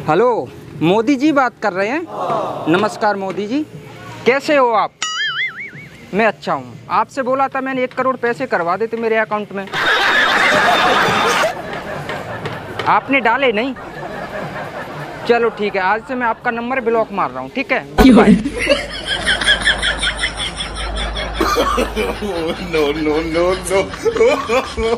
Hello, Modi ji बात कर रहे हैं? नमस्कार मोदी जी, कैसे हो आप? मैं अच्छा हूँ। आपसे बोला था मैंने 1 करोड़ पैसे करवा देते मेरे अकाउंट में, आपने डाले नहीं। चलो ठीक है, आज से मैं आपका नंबर ब्लॉक मार रहा हूँ, ठीक है? Good bye. No, no, no, no.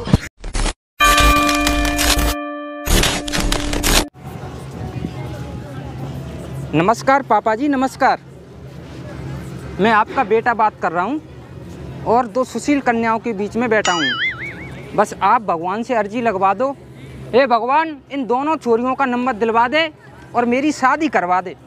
नमस्कार पापा जी, नमस्कार। मैं आपका बेटा बात कर रहा हूँ और 2 सुशील कन्याओं के बीच में बैठा हूँ। बस आप भगवान से अर्जी लगवा दो, हे भगवान इन दोनों छोरियों का नंबर दिलवा दे और मेरी शादी करवा दे।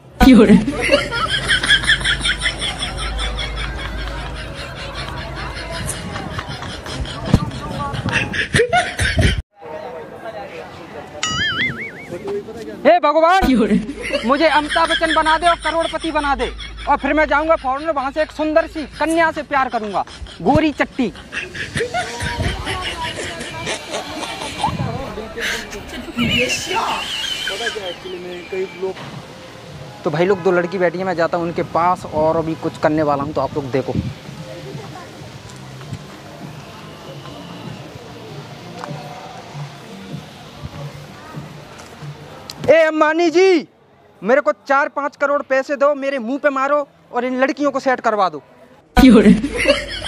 हे भगवान, मुझे अमिताभ बच्चन बना दे और करोड़पति बना दे, और फिर मैं जाऊंगा फॉरेन, वहां से एक सुंदर सी कन्या से प्यार करूंगा, गोरी चट्टी। तो भाई लोग 2 लड़की बैठी है, मैं जाता हूँ उनके पास और अभी कुछ करने वाला हूँ, तो आप लोग देखो। ए अम्बानी जी, मेरे को 4-5 करोड़ पैसे दो, मेरे मुंह पे मारो और इन लड़कियों को सेट करवा दो।